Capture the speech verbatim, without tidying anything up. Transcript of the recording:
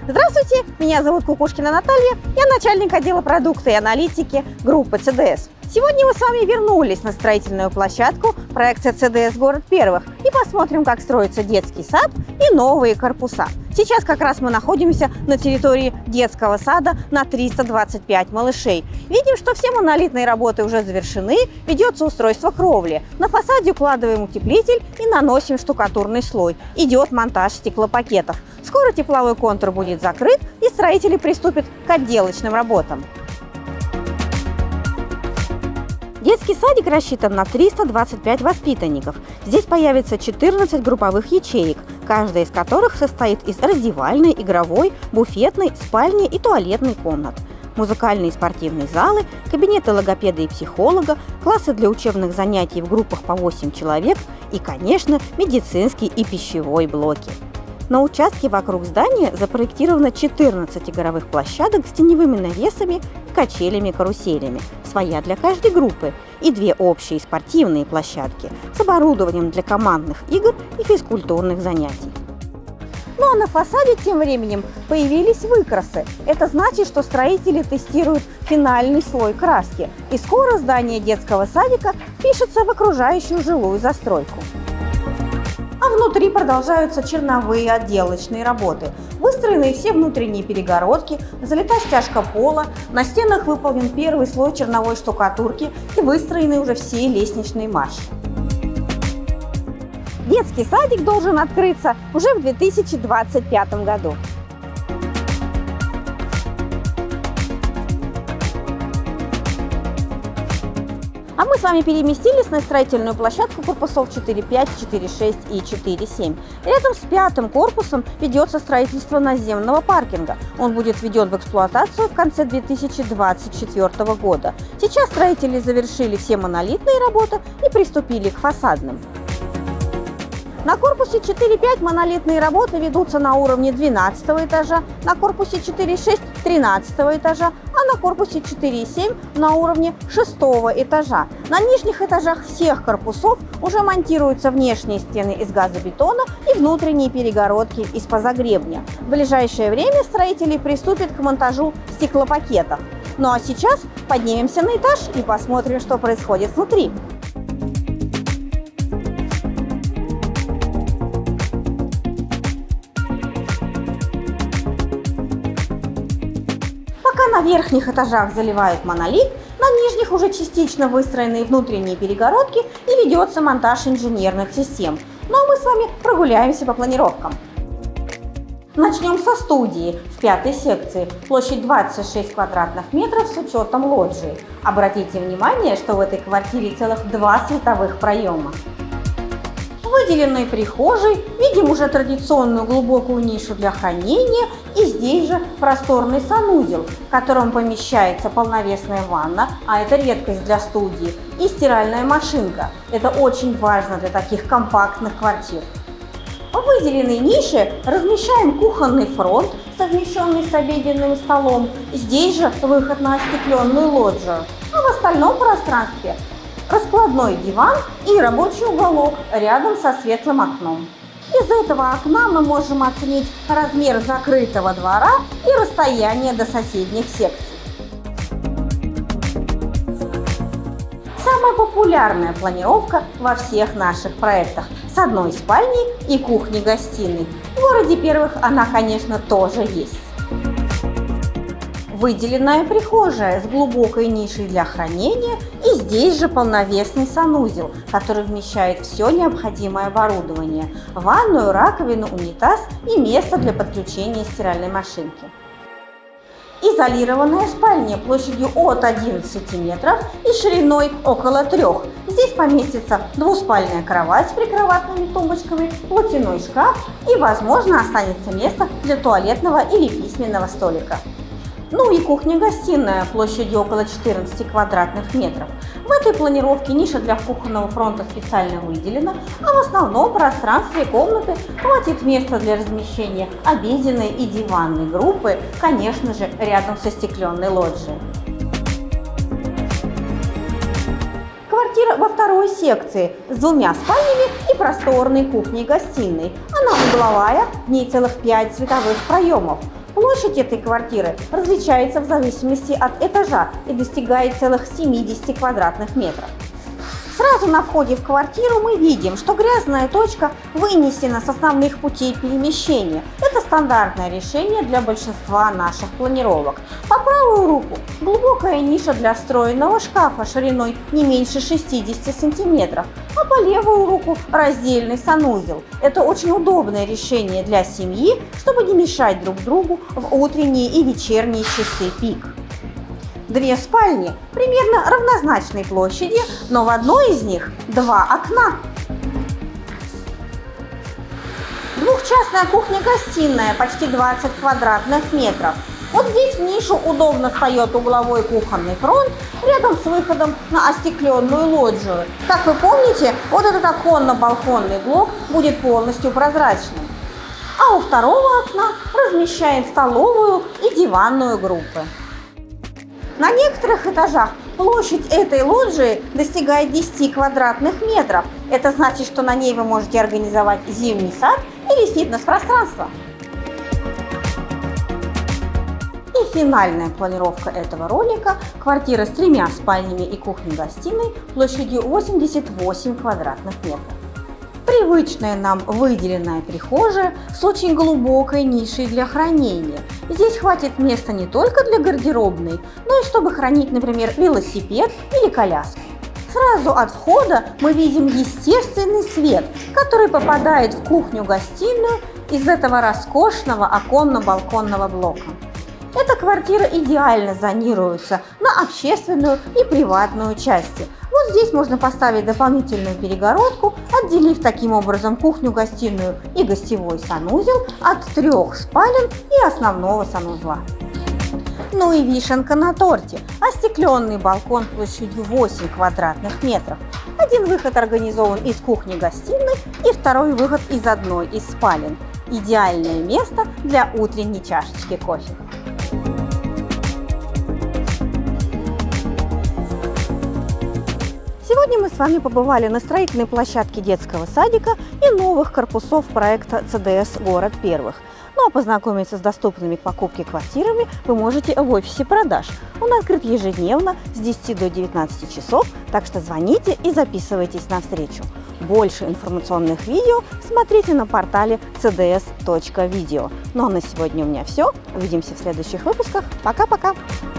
Здравствуйте, меня зовут Кукушкина Наталья, я начальник отдела продукта и аналитики группы цэ дэ эс. Сегодня мы с вами вернулись на строительную площадку проекта цэ дэ эс «Город первых» и посмотрим, как строится детский сад и новые корпуса. Сейчас как раз мы находимся на территории детского сада на триста двадцать пять малышей. Видим, что все монолитные работы уже завершены, ведется устройство кровли. На фасаде укладываем утеплитель и наносим штукатурный слой. Идет монтаж стеклопакетов. Скоро тепловой контур будет закрыт и строители приступят к отделочным работам. Детский садик рассчитан на триста двадцать пять воспитанников. Здесь появится четырнадцать групповых ячеек, каждая из которых состоит из раздевальной, игровой, буфетной, спальни и туалетной комнат. Музыкальные и спортивные залы, кабинеты логопеда и психолога, классы для учебных занятий в группах по восемь человек и, конечно, медицинский и пищевой блоки. На участке вокруг здания запроектировано четырнадцать игровых площадок с теневыми навесами и качелями-каруселями, своя для каждой группы, и две общие спортивные площадки с оборудованием для командных игр и физкультурных занятий. Ну а на фасаде тем временем появились выкрасы. Это значит, что строители тестируют финальный слой краски, и скоро здание детского садика впишется в окружающую жилую застройку. А внутри продолжаются черновые отделочные работы. Выстроены все внутренние перегородки, залита стяжка пола, на стенах выполнен первый слой черновой штукатурки и выстроены уже все лестничные марши. Детский садик должен открыться уже в две тысячи двадцать пятом году. А мы с вами переместились на строительную площадку корпусов четыре пять, четыре шесть и четыре семь. Рядом с пятым корпусом ведется строительство наземного паркинга. Он будет введен в эксплуатацию в конце две тысячи двадцать четвёртого года. Сейчас строители завершили все монолитные работы и приступили к фасадным. На корпусе четыре пять монолитные работы ведутся на уровне двенадцатого этажа, на корпусе четыре шесть – тринадцатого этажа, а на корпусе четыре семь на уровне шестого этажа. На нижних этажах всех корпусов уже монтируются внешние стены из газобетона и внутренние перегородки из позагребня. В ближайшее время строители приступят к монтажу стеклопакетов. Ну а сейчас поднимемся на этаж и посмотрим, что происходит внутри. Пока на верхних этажах заливают монолит, на нижних уже частично выстроенные внутренние перегородки и ведется монтаж инженерных систем. Ну а мы с вами прогуляемся по планировкам. Начнем со студии в пятой секции. Площадь двадцать шесть квадратных метров с учетом лоджии. Обратите внимание, что в этой квартире целых два световых проема. В выделенной прихожей видим уже традиционную глубокую нишу для хранения и здесь же просторный санузел, в котором помещается полновесная ванна, а это редкость для студии, и стиральная машинка. Это очень важно для таких компактных квартир. В выделенной нише размещаем кухонный фронт, совмещенный с обеденным столом. Здесь же выход на остекленную лоджию. А в остальном пространстве раскладной диван и рабочий уголок рядом со светлым окном. Из этого окна мы можем оценить размер закрытого двора и расстояние до соседних секций. Самая популярная планировка во всех наших проектах с одной спальней и кухней-гостиной. В городе первых она, конечно, тоже есть. Выделенная прихожая с глубокой нишей для хранения и здесь же полновесный санузел, который вмещает все необходимое оборудование – ванную, раковину, унитаз и место для подключения стиральной машинки. Изолированная спальня площадью от одиннадцати метров и шириной около трёх. Здесь поместится двуспальная кровать с прикроватными тумбочками, платяной шкаф и, возможно, останется место для туалетного или письменного столика. Ну и кухня-гостиная площадью около четырнадцати квадратных метров. В этой планировке ниша для кухонного фронта специально выделена, а в основном пространстве комнаты хватит места для размещения обеденной и диванной группы, конечно же, рядом со стекленной лоджией. Квартира во второй секции с двумя спальнями и просторной кухней-гостиной. Она угловая, в ней целых пять световых проемов. Площадь этой квартиры различается в зависимости от этажа и достигает целых семидесяти квадратных метров. Сразу на входе в квартиру мы видим, что грязная точка вынесена с основных путей перемещения. Это стандартное решение для большинства наших планировок. По правую руку глубокая ниша для встроенного шкафа шириной не меньше шестидесяти сантиметров, а по левую руку раздельный санузел. Это очень удобное решение для семьи, чтобы не мешать друг другу в утренние и вечерние часы пик. Две спальни примерно равнозначной площади, но в одной из них два окна. Двухчастная кухня-гостиная, почти двадцать квадратных метров. Вот здесь в нишу удобно встает угловой кухонный фронт рядом с выходом на остекленную лоджию. Как вы помните, вот этот оконно-балконный блок будет полностью прозрачным. А у второго окна размещаем столовую и диванную группы. На некоторых этажах площадь этой лоджии достигает десяти квадратных метров. Это значит, что на ней вы можете организовать зимний сад или фитнес-пространство. И финальная планировка этого ролика – квартира с тремя спальнями и кухней-гостиной площадью восемьдесят восемь квадратных метров. Привычная нам выделенная прихожая с очень глубокой нишей для хранения. Здесь хватит места не только для гардеробной, но и чтобы хранить, например, велосипед или коляску. Сразу от входа мы видим естественный свет, который попадает в кухню-гостиную из этого роскошного оконно-балконного блока. Эта квартира идеально зонируется на общественную и приватную части. Вот здесь можно поставить дополнительную перегородку, отделив таким образом кухню-гостиную и гостевой санузел от трех спален и основного санузла. Ну и вишенка на торте – остекленный балкон площадью восемь квадратных метров. Один выход организован из кухни-гостиной и второй выход из одной из спален. Идеальное место для утренней чашечки кофе. Сегодня мы с вами побывали на строительной площадке детского садика и новых корпусов проекта цэ дэ эс «Город первых». Ну а познакомиться с доступными к покупке квартирами вы можете в офисе продаж. Он открыт ежедневно с десяти до девятнадцати часов, так что звоните и записывайтесь на встречу. Больше информационных видео смотрите на портале цэ дэ эс точка видео. Ну а на сегодня у меня все. Увидимся в следующих выпусках. Пока-пока!